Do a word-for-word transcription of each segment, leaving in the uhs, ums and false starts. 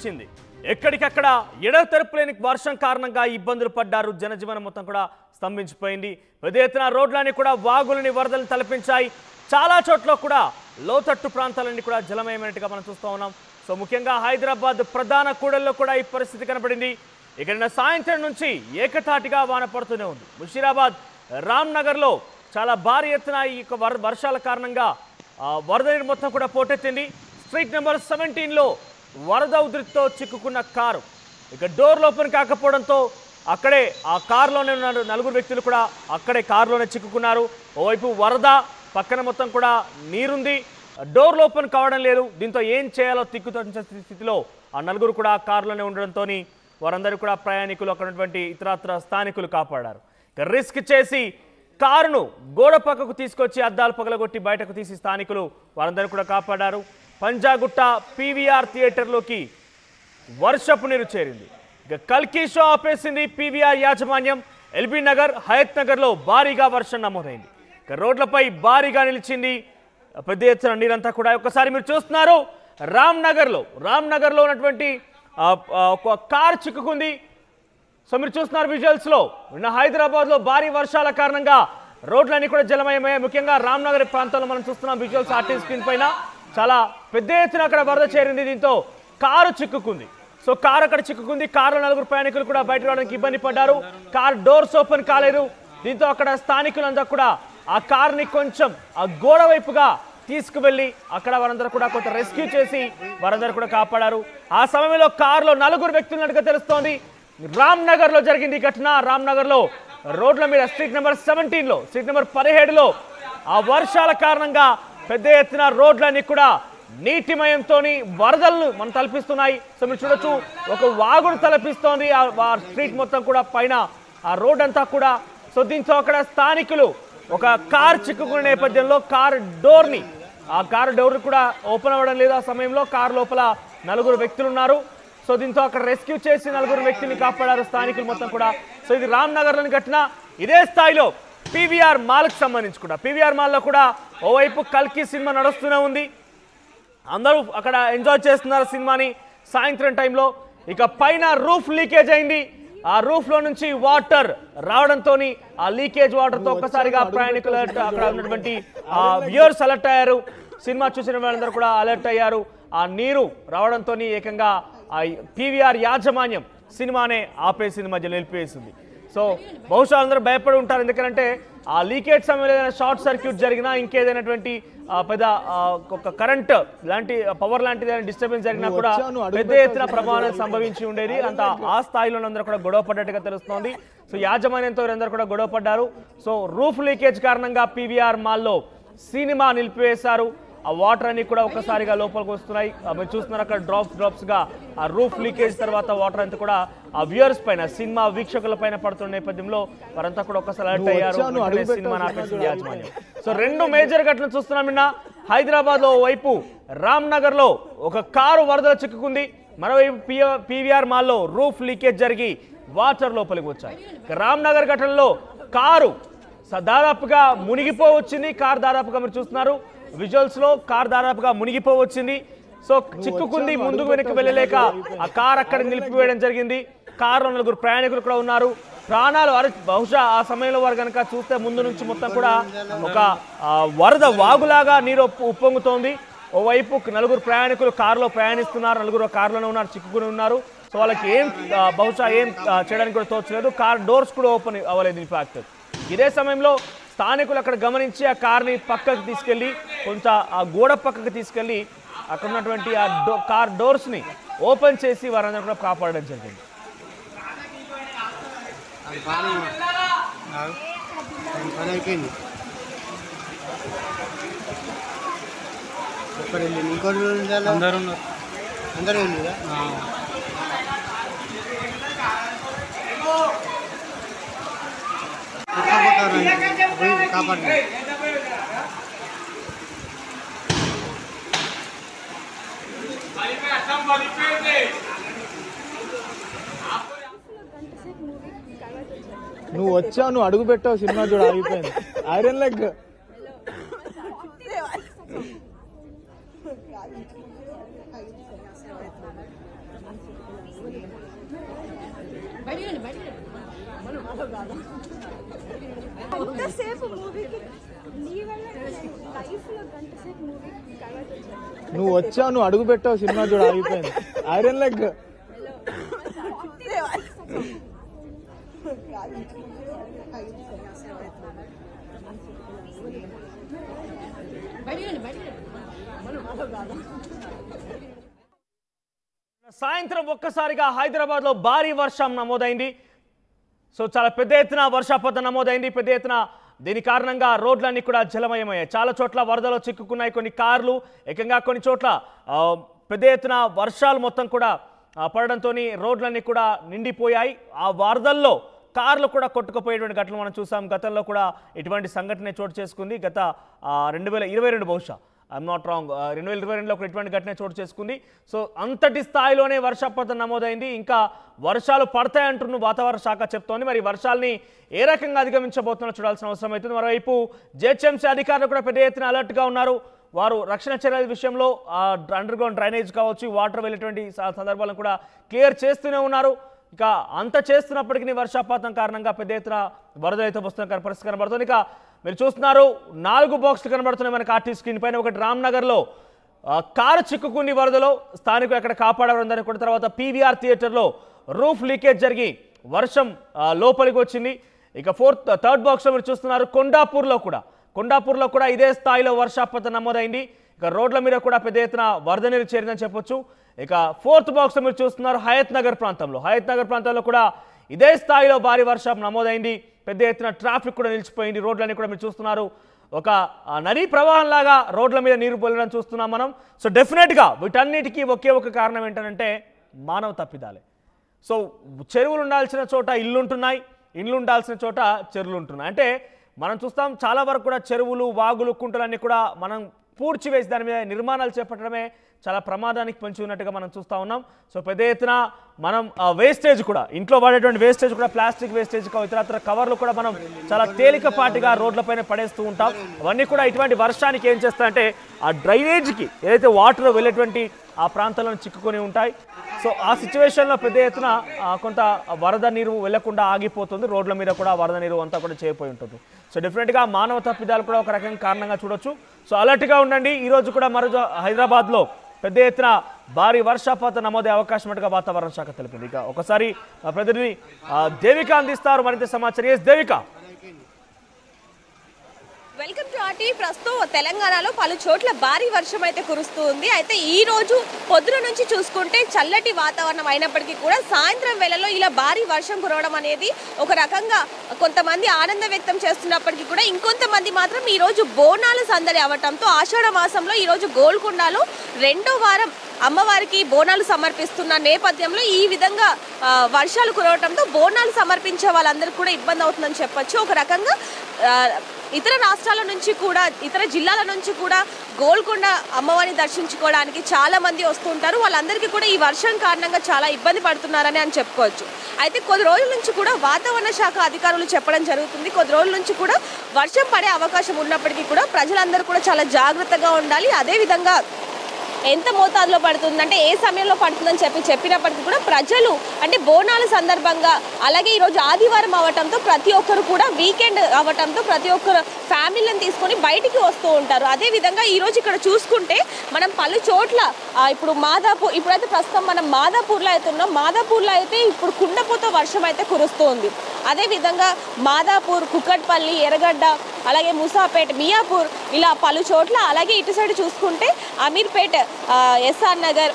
సృష్టించింది. ఎక్కడికక్కడ ఎడతెరపులేని వర్షం కారణంగా ఇబ్బందులు పడ్డారు. జనజీవనం మొత్తం కూడా స్తంభించిపోయింది. పెద్ద ఎత్తున రోడ్లన్నీ కూడా వాగులని వరదలు తలపించాయి. చాలా చోట్ల కూడా లోతట్టు ప్రాంతాలన్నీ కూడా జలమయమైనట్టుగా మనం చూస్తూ ఉన్నాం. సో ముఖ్యంగా హైదరాబాద్ ప్రధాన కూడల్లో కూడా ఈ పరిస్థితి కనబడింది. ఇక్కడ సాయంత్రం నుంచి ఏకతాటిగా వాన పడుతూనే ఉంది. ముషీరాబాద్, రామ్నగర్లో చాలా భారీ ఎత్తున ఈ వర్షాల కారణంగా వరద నీరు మొత్తం కూడా పోటెత్తింది. స్ట్రీట్ నెంబర్ సెవెంటీన్లో వరద ఉధృతితో చిక్కుకున్న కారు ఇక డోర్లు ఓపెన్ కాకపోవడంతో అక్కడే ఆ కారులోనే ఉన్న నలుగురు వ్యక్తులు కూడా అక్కడే కారులోనే చిక్కుకున్నారు. ఓవైపు వరద, పక్కన మొత్తం కూడా నీరుంది, డోర్లు ఓపెన్ కావడం లేదు. దీంతో ఏం చేయాలో తిక్కుతోచిన స్థితిలో ఆ నలుగురు కూడా కారులోనే ఉండడంతో వారందరూ కూడా ప్రయాణికులు, అక్కడ ఉన్నటువంటి ఇతరత్ర స్థానికులు కాపాడారు. ఇక రిస్క్ చేసి కారును గోడ పక్కకు తీసుకొచ్చి అద్దాలు పగలగొట్టి బయటకు తీసి స్థానికులు వారందరూ కూడా కాపాడారు. పంజాగుట్ట పీవీఆర్ థియేటర్లోకి వర్షపు నీరు చేరింది. ఇక కల్కి షో ఆపేసింది పీవీఆర్ యాజమాన్యం. ఎల్బీ నగర్, హయత్ నగర్లో భారీగా వర్షం నమోదైంది. ఇక రోడ్లపై భారీగా నిలిచింది పెద్ద ఎత్తున నీరంతా కూడా. ఒకసారి మీరు చూస్తున్నారు రామ్నగర్లో రామ్నగర్లో ఉన్నటువంటి ఒక కార్ చిక్కుకుంది. సో మీరు చూస్తున్నారు విజువల్స్లో. నిన్న హైదరాబాద్లో భారీ వర్షాల కారణంగా రోడ్లన్నీ కూడా జలమయమయ్యాయి. ముఖ్యంగా రామ్నగర్ ప్రాంతంలో మనం చూస్తున్నాం విజువల్స్ ఆర్టీ స్క్రీన్ పైన. చాలా పెద్ద ఎత్తున అక్కడ వరద చేరింది. దీంతో కారు చిక్కుకుంది. సో కారు అక్కడ చిక్కుకుంది. కారులో నలుగురు ప్రయాణికులు కూడా బయట రావడానికి ఇబ్బంది పడ్డారు. కార్ డోర్స్ ఓపెన్ కాలేదు. దీంతో అక్కడ స్థానికులంతా కూడా ఆ కార్ని కొంచెం ఆ గోడ వైపుగా తీసుకువెళ్ళి అక్కడ వారందరూ కూడా కొంత రెస్క్యూ చేసి వారందరూ కూడా కాపాడారు. ఆ సమయంలో కారులో నలుగురు వ్యక్తులున్నట్టుగా తెలుస్తోంది. రామ్నగర్లో జరిగింది ఈ ఘటన. రామ్నగర్లో రోడ్ల మీద స్ట్రీట్ నెంబర్ సెవెంటీన్లో స్ట్రీట్ నెంబర్ పదిహేడులో ఆ వర్షాల కారణంగా పెద్ద ఎత్తున రోడ్లన్నీ కూడా నీటిమయంతో వరదలను మనం తలపిస్తున్నాయి. సో మీరు చూడొచ్చు, ఒక వాగును తలపిస్తోంది ఆ స్ట్రీట్ మొత్తం కూడా, పైన ఆ రోడ్ అంతా కూడా. సో దీంతో అక్కడ స్థానికులు ఒక కార్ చిక్కుకునే నేపథ్యంలో కార్ డోర్ని ఆ కారు డోర్ కూడా ఓపెన్ అవ్వడం లేదు. ఆ సమయంలో కారు లోపల నలుగురు వ్యక్తులు ఉన్నారు. సో దీంతో అక్కడ రెస్క్యూ చేసి నలుగురు వ్యక్తుల్ని కాపాడారు స్థానికులు మొత్తం కూడా. సో ఇది రామ్నగర్లోని ఘటన. ఇదే స్థాయిలో పీవీఆర్ మాల్కి సంబంధించి కూడా పీవీఆర్ మాల్లో కూడా ఓవైపు కల్కి సినిమా నడుస్తూనే ఉంది. అందరూ అక్కడ ఎంజాయ్ చేస్తున్నారు సినిమాని సాయంత్రం టైంలో. ఇక పైన రూఫ్ లీకేజ్ అయింది. ఆ రూఫ్లో నుంచి వాటర్ రావడంతో ఆ లీకేజ్ వాటర్తో ఒక్కసారిగా ప్రయాణికులు అక్కడ ఉన్నటువంటి వ్యూయర్స్ అలర్ట్ అయ్యారు. సినిమా చూసిన వాళ్ళందరూ కూడా అలర్ట్ అయ్యారు. ఆ నీరు రావడంతో ఏకంగా ఆ పీవీఆర్ యాజమాన్యం సినిమానే ఆపేసింది, మధ్యలో నిలిపేసింది. సో బహుశా అందరూ భయపడి ఉంటారు. ఎందుకంటే ఆ లీకేజ్ సమయంలో ఏదైనా షార్ట్ సర్క్యూట్ జరిగినా, ఇంకేదైనటువంటి పెద్ద ఒక కరెంట్ లాంటి పవర్ లాంటిది ఏదైనా డిస్టర్బెన్స్ జరిగినా కూడా పెద్ద ఎత్తున ప్రమాదం సంభవించి ఉండేది. అంత ఆ స్థాయిలో అందరూ కూడా గొడవ పడ్డట్టుగా తెలుస్తోంది. సో యాజమాన్యంతో వీరందరూ కూడా గొడవ పడ్డారు. సో రూఫ్ లీకేజ్ కారణంగా పీవీఆర్ మాల్లో సినిమా నిలిపివేశారు. ఆ వాటర్ అన్ని కూడా ఒక్కసారిగా లోపలికి వస్తున్నాయి. మీరు చూస్తున్నారు అక్కడ డ్రాప్స్ డ్రాప్స్గా ఆ రూఫ్ లీకేజ్ తర్వాత వాటర్ అంతా కూడా ఆ వ్యూయర్స్ పైన, సినిమా వీక్షకుల పైన పడుతున్న నేపథ్యంలో వారంతా కూడా ఒక్కసారి అలర్ట్ అయ్యారు. సినిమా ఆపేసింది యాజమాన్యం. సో రెండు మేజర్ ఘటనలు చూస్తున్నాం. నిన్న హైదరాబాద్ లో వైపు రామ్నగర్ లో ఒక కారు వరదలో చిక్కుకుంది. మరోవైపు పీవీఆర్ మాల్లో రూఫ్ లీకేజ్ జరిగి వాటర్ లోపలికి వచ్చాయి. రామ్నగర్ ఘటనలో కారు దాదాపుగా మునిగిపోవచ్చింది. కారు దాదాపుగా మీరు చూస్తున్నారు విజువల్స్ లో, కార్ దాదాపుగా మునిగిపోవచ్చింది. సో చిక్కుకుంది, ముందుకు వెనక్కి వెళ్ళలేక ఆ కార్ అక్కడ నిలిపివేయడం జరిగింది. కారులో నలుగురు ప్రయాణికులు కూడా ఉన్నారు. ప్రాణాలు బహుశా ఆ సమయంలో వారు కనుక చూస్తే ముందు నుంచి మొత్తం కూడా ఒక వరద వాగులాగా నీరు ఉప్పొంగుతోంది. ఓవైపు నలుగురు ప్రయాణికులు కారులో ప్రయాణిస్తున్నారు, నలుగురు కారులోనే ఉన్నారు, చిక్కుకుని ఉన్నారు. సో వాళ్ళకి ఏం బహుశా ఏం చేయడానికి కూడా తోచలేదు. కార్ డోర్స్ కూడా ఓపెన్ అవ్వలేదు ఇన్ఫాక్ట్. ఇదే సమయంలో స్థానికులు అక్కడ గమనించి ఆ కార్ని పక్కకు తీసుకెళ్ళి కొంత ఆ గోడ పక్కకు తీసుకెళ్ళి అక్కడ ఉన్నటువంటి ఆ డో కార్ డోర్స్ని ఓపెన్ చేసి వారందరూ కూడా కాపాడడం జరిగింది. కాపాడు నువ్వు వచ్చావు, నువ్వు అడుగు పెట్టావు, సినిమా చూడ ఆగిపోయింది. ఐరన్ లెగ్ నువ్వు వచ్చావు, నువ్వు అడుగు పెట్టావు, సినిమా చూడ ఆగిపోయింది. ఐరన్ లెగ్ సాయంత్రం ఒక్కసారిగా హైదరాబాద్ లో భారీ వర్షం నమోదైంది. సో చాలా పెద్ద ఎత్తున వర్షపాతం నమోదైంది. పెద్ద ఎత్తున దీని కారణంగా రోడ్లన్నీ కూడా జలమయమయ్యాయి. చాలా చోట్ల వరదలో చిక్కుకున్నాయి కొన్ని కార్లు. ఏకంగా కొన్ని చోట్ల పెద్ద ఎత్తున వర్షాలు మొత్తం కూడా పడడంతో రోడ్లన్నీ కూడా నిండిపోయాయి. ఆ వరదల్లో కార్లు కూడా కొట్టుకుపోయేటువంటి ఘటనలు మనం చూసాం. గతంలో కూడా ఇటువంటి సంఘటన చోటు చేసుకుంది. గత రెండు వేల ఇరవై రెండు బహుశా ఐఎమ్ నాట్ రాంగ్ రెండు వేల ఇరవై రెండులో ఒక ఇటువంటి ఘటన చోటు చేసుకుంది. సో అంతటి స్థాయిలోనే వర్షపాతం నమోదైంది. ఇంకా వర్షాలు పడతాయంటున్న వాతావరణ శాఖ చెప్తోంది. మరి వర్షాలని ఏ రకంగా అధిగమించబోతున్నా చూడాల్సిన అవసరం అవుతుంది. మరోవైపు జిహెచ్ఎంసీ అధికారులు కూడా పెద్ద ఎత్తున అలర్ట్గా ఉన్నారు. వారు రక్షణ చర్యల విషయంలో అండర్ గ్రౌండ్ డ్రైనేజ్ కావచ్చు, వాటర్ వెళ్ళేటువంటి సందర్భాలను కూడా క్లియర్ చేస్తూనే ఉన్నారు. ఇక అంత చేస్తున్నప్పటికీ వర్షపాతం కారణంగా పెద్ద ఎత్తున వరద అయితే వస్తున్న పరిస్థితి కనబడుతుంది. ఇక మీరు చూస్తున్నారు నాలుగు బాక్సులు కనబడుతున్నాయి మనకి ఆర్టీ స్క్రీన్ పైన. ఒకటి రామ్నగర్లో కారు చిక్కుకుని వరదలో స్థానికులు అక్కడ కాపాడడం కూడా. తర్వాత పీవీఆర్ థియేటర్లో రూఫ్ లీకేజ్ జరిగి వర్షం లోపలికి వచ్చింది. ఇక ఫోర్త్ థర్డ్ బాక్స్లో మీరు చూస్తున్నారు కొండాపూర్లో కూడా కొండాపూర్లో కూడా ఇదే స్థాయిలో వర్షపాతం నమోదైంది. ఇక రోడ్ల మీద కూడా పెద్ద ఎత్తున వరద నీరు చేరిందని చెప్పొచ్చు. ఇక ఫోర్త్ బాక్స్లో మీరు చూస్తున్నారు హయత్ నగర్ ప్రాంతంలో హయత్ నగర్ ప్రాంతంలో కూడా ఇదే స్థాయిలో భారీ వర్షం నమోదైంది. పెద్ద ఎత్తున ట్రాఫిక్ కూడా నిలిచిపోయింది. రోడ్లన్నీ కూడా మీరు చూస్తున్నారు ఒక నదీ ప్రవాహం లాగా రోడ్ల మీద నీరు పొల్లడం చూస్తున్నాం మనం. సో డెఫినెట్గా వీటన్నిటికీ ఒకే ఒక కారణం ఏంటంటే మానవ తప్పిదాలే. సో చెరువులు ఉండాల్సిన చోట ఇల్లు ఉంటున్నాయి, ఇల్లు ఉండాల్సిన చోట చెరువులు ఉంటున్నాయి. అంటే మనం చూస్తాం చాలా వరకు కూడా చెరువులు, వాగులు, కుంటలన్నీ కూడా మనం పూడ్చివేసి దాని మీద నిర్మాణాలు చేపట్టడమే చాలా ప్రమాదానికి పొంచి ఉన్నట్టుగా మనం చూస్తూ ఉన్నాం. సో పెద్ద ఎత్తున మనం వేస్టేజ్ కూడా ఇంట్లో వాడేటువంటి వేస్టేజ్ కూడా ప్లాస్టిక్ వేస్టేజ్ ఇతరత్ర కవర్లు కూడా మనం చాలా తేలికపాటిగా రోడ్లపైన పడేస్తూ ఉంటాం. అవన్నీ కూడా ఇటువంటి వర్షానికి ఏం చేస్తాయంటే ఆ డ్రైనేజ్కి ఏదైతే వాటర్ వెళ్ళేటువంటి ఆ ప్రాంతాల్లో చిక్కుకొని ఉంటాయి. సో ఆ సిచ్యువేషన్లో పెద్ద ఎత్తున కొంత వరద నీరు వెళ్లకుండా ఆగిపోతుంది. రోడ్ల మీద కూడా వరద నీరు అంతా కూడా చేరిపోయి ఉంటుంది. సో డెఫినెట్గా మానవ తప్పిదాలు కూడా ఒక రకంగా కారణంగా చూడొచ్చు. సో అలర్ట్గా ఉండండి. ఈరోజు కూడా మరో హైదరాబాద్లో పెద్ద ఎత్తున భారీ వర్షపాతం నమోదే అవకాశం ఉన్నట్టుగా వాతావరణ శాఖ తెలిపింది. ఇక ఒకసారి ప్రతినిధి దేవిక అందిస్తారు మరింత సమాచారం. Yes Devika. Welcome to RT. ప్రస్తుతం తెలంగాణలో పలు చోట్ల భారీ వర్షం అయితే కురుస్తూ ఉంది. అయితే ఈ రోజు పొద్దున నుంచి చూసుకుంటే చల్లటి వాతావరణం అయినప్పటికీ కూడా సాయంత్రం వేళలో ఇలా భారీ వర్షం కురవడం అనేది ఒక రకంగా కొంతమంది ఆనందం వ్యక్తం చేస్తున్నప్పటికీ కూడా ఇంకొంతమంది మాత్రం ఈ రోజు బోనాల సందడి అవ్వటంతో ఆషాఢ మాసంలో ఈ రోజు గోల్కొండలో రెండో వారం అమ్మవారికి బోనాలు సమర్పిస్తున్న నేపథ్యంలో ఈ విధంగా వర్షాలు కురవటంతో బోనాలు సమర్పించే వాళ్ళందరికీ కూడా ఇబ్బంది అవుతుందని చెప్పొచ్చు. ఒక రకంగా ఇతర రాష్ట్రాల నుంచి కూడా ఇతర జిల్లాల నుంచి కూడా గోల్కొండ అమ్మవారిని దర్శించుకోవడానికి చాలా మంది వస్తుంటారు. వాళ్ళందరికీ కూడా ఈ వర్షం కారణంగా చాలా ఇబ్బంది పడుతున్నారని అని చెప్పుకోవచ్చు. అయితే కొద్ది రోజుల నుంచి కూడా వాతావరణ శాఖ అధికారులు చెప్పడం జరుగుతుంది. కొద్ది రోజుల నుంచి కూడా వర్షం పడే అవకాశం ఉన్నప్పటికీ కూడా ప్రజలందరూ కూడా చాలా జాగ్రత్తగా ఉండాలి. అదేవిధంగా ఎంత మోతాదులో పడుతుందంటే ఏ సమయంలో పడుతుందని చెప్పి చెప్పినప్పటికీ కూడా ప్రజలు అంటే బోనాల సందర్భంగా అలాగే ఈరోజు ఆదివారం అవ్వటంతో ప్రతి ఒక్కరు కూడా వీకెండ్ అవ్వటంతో ప్రతి ఒక్కరు ఫ్యామిలీలను తీసుకొని బయటికి వస్తూ ఉంటారు. అదేవిధంగా ఈరోజు ఇక్కడ చూసుకుంటే మనం పలు చోట్ల ఇప్పుడు మాదాపూర్ ఇప్పుడైతే ప్రస్తుతం మనం మాదాపూర్లో అయితే ఉన్నాం. మాదాపూర్లో అయితే ఇప్పుడు కుండపోత వర్షం అయితే కురుస్తూ ఉంది. అదేవిధంగా మాదాపూర్, కుక్కట్పల్లి, ఎర్రగడ్డ, అలాగే ముసాపేట్, మియాపూర్ ఇలా పలు చోట్ల, అలాగే ఇటు సైడ్ చూసుకుంటే అమీర్పేట్, ఎస్ఆర్ నగర్,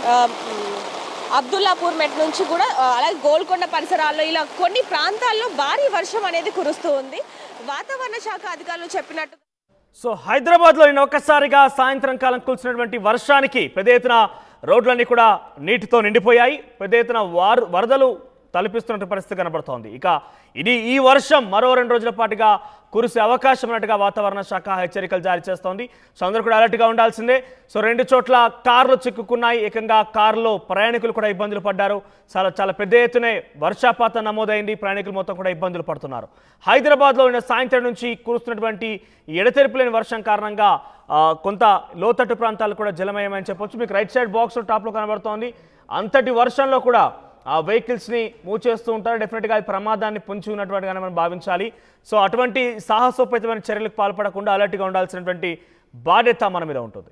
అబ్దుల్లాపూర్ మెట్ నుంచి కూడా అలాగే గోల్కొండ పరిసరాల్లో ఇలా కొన్ని ప్రాంతాల్లో భారీ వర్షం అనేది కురుస్తూ ఉంది. వాతావరణ శాఖ అధికారులు చెప్పినట్టు సో హైదరాబాద్లో నిన్న ఒక్కసారిగా సాయంత్రం కాలం కురిసినటువంటి వర్షానికి పెద్ద ఎత్తున రోడ్లన్నీ కూడా నీటితో నిండిపోయాయి. పెద్ద ఎత్తున వారు వరదలు తలపిస్తున్న పరిస్థితి కనబడుతోంది. ఇక ఇది ఈ వర్షం మరో రెండు రోజుల పాటుగా కురిసే అవకాశం ఉన్నట్టుగా వాతావరణ శాఖ హెచ్చరికలు జారీ చేస్తోంది. సో అందరూ కూడా అలర్ట్గా ఉండాల్సిందే. సో రెండు చోట్ల కార్లు చిక్కుకున్నాయి. ఏకంగా కారులో ప్రయాణికులు కూడా ఇబ్బందులు పడ్డారు. చాలా చాలా పెద్ద ఎత్తునే వర్షపాతం నమోదైంది. ప్రయాణికులు మొత్తం కూడా ఇబ్బందులు పడుతున్నారు. హైదరాబాద్లో నిన్న సాయంత్రం నుంచి కురుస్తున్నటువంటి ఎడతెరిపి లేని వర్షం కారణంగా కొంత లోతట్టు ప్రాంతాలు కూడా జలమయమని చెప్పొచ్చు. మీకు రైట్ సైడ్ బాక్స్ టాప్లో కనబడుతోంది. అంతటి వర్షంలో కూడా ఆ వెహికల్స్ని మూవ్ చేస్తూ ఉంటారు. డెఫినెట్గా అది ప్రమాదాన్ని పొంచి ఉన్నటువంటిగానే మనం భావించాలి. సో అటువంటి సాహసోపేతమైన చర్యలకు పాల్పడకుండా అలర్ట్గా ఉండాల్సినటువంటి బాధ్యత మన మీద ఉంటుంది.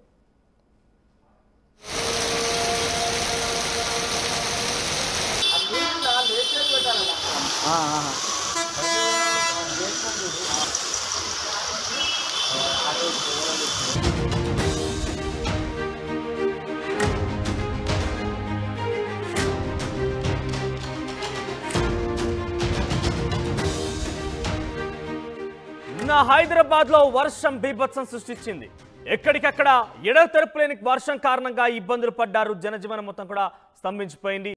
నిన్న హైదరాబాద్ లో వర్షం బీభత్సం సృష్టించింది. ఎక్కడికక్కడ ఎడతెరపులేని వర్షం కారణంగా ఇబ్బందులు పడ్డారు. జనజీవనం మొత్తం కూడా స్తంభించిపోయింది.